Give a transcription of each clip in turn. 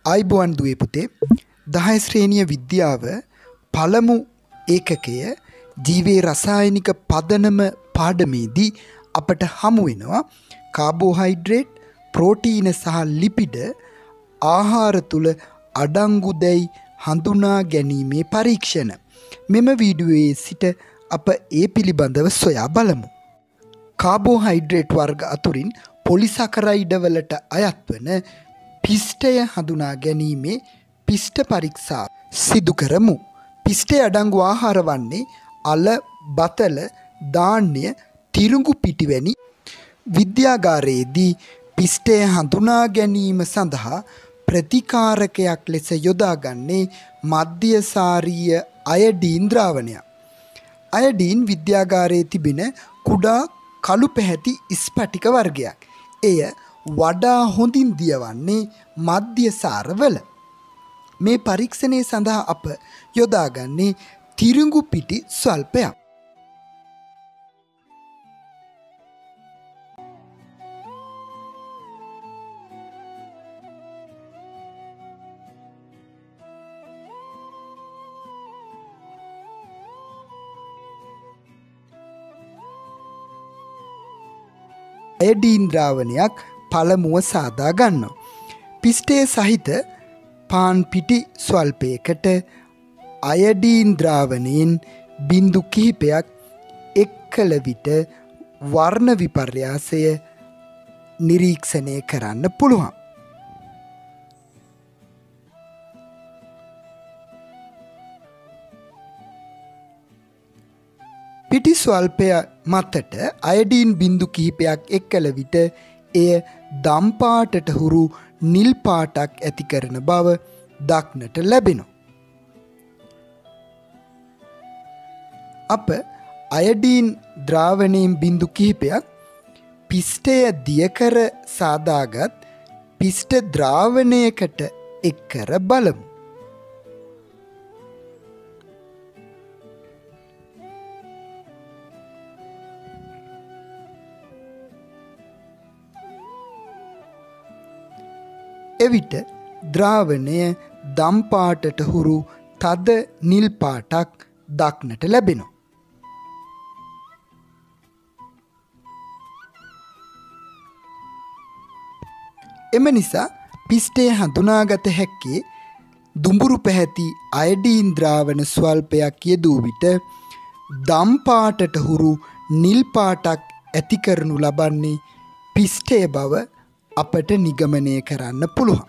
ආයිබෝවන් දුවේ පුතේ 10 ශ්‍රේණිය විද්‍යාව පළමු ඒකකය ජීවයේ රසායනික පදනම පාඩමේදී අපට හමු වෙනවා කාබෝහයිඩ්‍රේට් ප්‍රෝටීන සහ ලිපිඩ ආහාර තුල අඩංගුදැයි හඳුනා ගැනීමේ පරීක්ෂණ. මෙම වීඩියෝයේ සිට අප ඒ පිළිබඳව සොයා බලමු. කාබෝහයිඩ්‍රේට් වර්ග අතුරින් පොලිසකරයිඩ වලට අයත් වන පිස්ටය හඳුනා ගැනීමේ පිස්ට පරීක්ෂා සිදු කරමු. පිස්ටය අඩංගු ආහාර වන්නේ අල, බතල, ධාන්‍ය, තිරුඟු පිටි වැනි. විද්‍යාගාරයේදී පිස්ටය හඳුනා ගැනීම සඳහා ප්‍රතිකාරකයක් ලෙස යොදාගන්නේ මධ්‍යසාරීය අයඩීන් ද්‍රාවණයක්. අයඩීන් විද්‍යාගාරයේ තිබෙන කුඩා කළු පැහැති ස්පටික වර්ගයක්. එය වඩා හොඳින් දියවන්නේ මධ්‍යසාරවල. මේ පරීක්ෂණය සඳහා අප යොදාගන්නේ තිරිඟු පිටි ස්වල්පයක්. අයඩීන් ද්‍රාවණයක් පළමුව සාදා ගන්නවා. පිස්ටය සහිත පාන් පිටි ස්වල්පයකට අයඩීන් ද්‍රාවණයෙන් බිඳු කිහිපයක් එක් කළ විට වර්ණ විපර්යාසය නිරීක්ෂණය කරන්න පුළුවන්. පිටි ස්වල්පය මතට අයඩීන් බිඳු කිහිපයක් එක් කළ විට එය දම් පාටට හුරු නිල් පාටක් ඇති කරන බව දක්නට ලැබෙනවා. අප අයඩීන් ද්‍රාවණයෙන් බිඳු කිහිපයක් පිස්ටය දියකර සාදාගත් පිස්ට ද්‍රාවණයකට එක් කර බලමු. එවිට ද්‍රාවණය දම් පාටට හුරු තද නිල් පාටක් දක්නට ලැබෙනවා. එම නිසා පිස්ටය හඳුනාගත හැක්කේ දුඹුරු පැහැති අයඩීන් ද්‍රාවණ ස්වල්පයක් යෙදූ විට දම් පාටට හුරු නිල් පාටක් ඇති කරනු ලබන්නේ පිස්ටය බව අපට නිගමනය කරන්න පුළුවන්.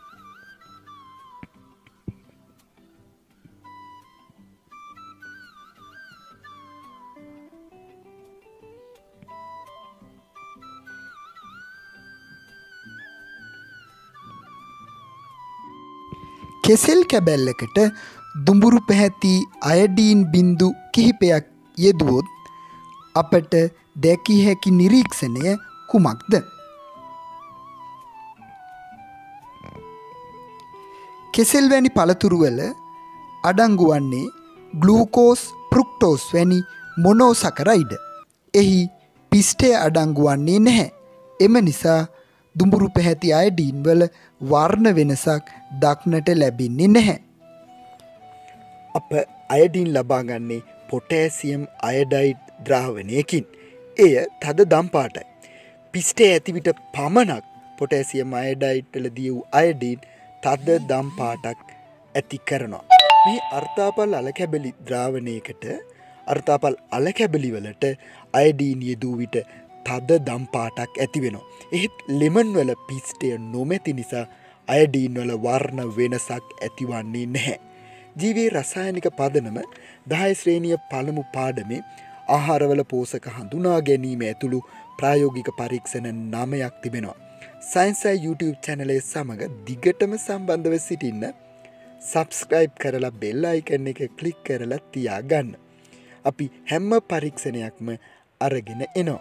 කෙසෙල් කැබැල්ලකට දුඹුරු පැහැති අයඩීන් බිඳු කිහිපයක් යෙදුවොත් අපට දැකිය හැකි නිරීක්ෂණය කුමක්ද? කෙසෙල් වැනි පළතුරු වල අඩංගු වන්නේ ග්ලූකෝස්, ෆ්‍රුක්ටෝස් වැනි මොනෝසකරයිඩ. එහි පිස්ටය අඩංගු වන්නේ නැහැ. එම නිසා දුඹුරු පැහැති අයඩීන් වල වර්ණ වෙනසක් දක්නට ලැබෙන්නේ නැහැ. අප අයඩීන් ලබා ගන්නේ පොටෑසියම් අයඩයිඩ් ද්‍රාවණයකින්. එය තද දම් පාටයි. පිස්ටය ඇති විට පමණක් පොටෑසියම් අයඩයිඩ් වල දී වූ අයඩීන් තද දම් පාටක් ඇති කරනවා. මේ අර්ථාපල් අලකැබලි ද්‍රාවණයකට අර්ථාපල් අලකැබලි වලට අයඩීන් යෙදූ විට තද දම් පාටක් ඇති වෙනවා. එහෙත් ලෙමන් වල පිස්ටය නොමැති නිසා අයඩීන් වල වර්ණ වෙනසක් ඇතිවන්නේ නැහැ. ජීවයේ රසායනික පදනම 10 ශ්‍රේණිය පළමු පාඩමේ ආහාරවල පෝෂක හඳුනා ගැනීම ඇතුළු ප්‍රායෝගික පරීක්ෂණ 9ක් තිබෙනවා. සයින්සයි YouTube channel සමග දිගටම සම්බන්ධව සිටින්න subscribe කරලා bell icon එක click කරලා තියාගන්න. අපි හැම පරීක්ෂණයක්ම අරගෙන එනවා.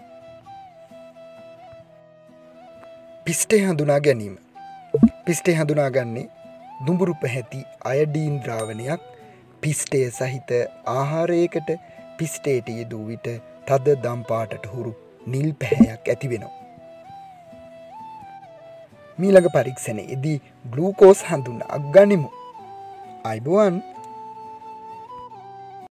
පිස්ටය හඳුනා ගැනීම. පිස්ටය හඳුනාගන්නේ දුඹුරු පැහැති අයඩීන් ද්‍රාවණයක් පිස්ටය සහිත ආහාරයකට පිස්ටයට යෙදූ විට තද දම් පාටට හුරු නිල් පැහැයක් ඇති වෙනවා. මීළඟ පරීක්ෂණයේදී ග්ලූකෝස් හඳුනා ගනිමු. අයිබෝවන්